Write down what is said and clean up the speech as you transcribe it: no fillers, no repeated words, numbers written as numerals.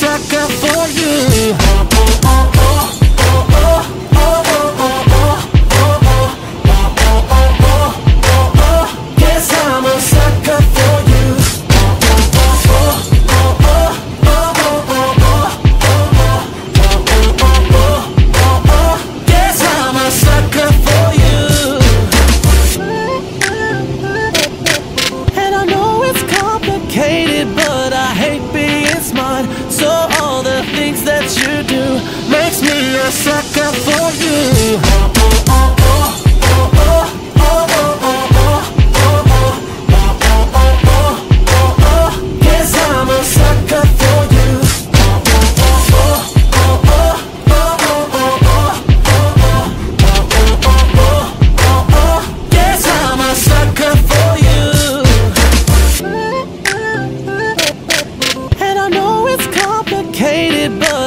sucker for you. Guess I'm a sucker for you. Guess I'm a sucker for you. And I know it's complicated, but I hate being smart. So all the things that you do makes me a sucker for you. Guess I'm a sucker for you. Guess I'm a sucker for you. And I know it's complicated, but